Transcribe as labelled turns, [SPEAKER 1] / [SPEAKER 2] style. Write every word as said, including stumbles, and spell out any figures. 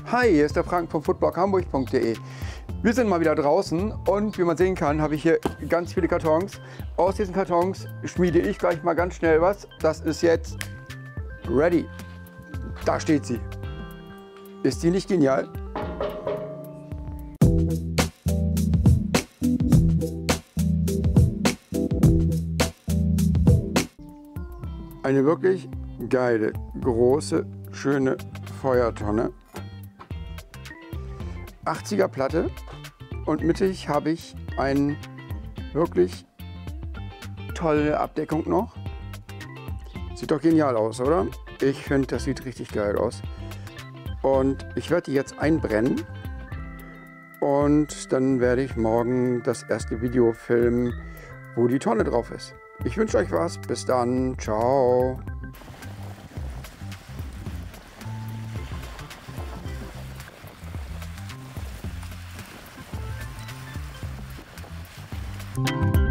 [SPEAKER 1] Hi, hier ist der Frank von foodblog hamburg punkt de. Wir sind mal wieder draußen und wie man sehen kann, habe ich hier ganz viele Kartons. Aus diesen Kartons schmiede ich gleich mal ganz schnell was. Das ist jetzt ready. Da steht sie. Ist die nicht genial? Eine wirklich geile, große, schöne Feuertonne. achtziger Platte und mittig habe ich eine wirklich tolle Abdeckung noch. Sieht doch genial aus, oder? Ich finde, das sieht richtig geil aus. Und ich werde die jetzt einbrennen und dann werde ich morgen das erste Video filmen, wo die Tonne drauf ist. Ich wünsche euch was. Bis dann. Ciao.
[SPEAKER 2] Thank you.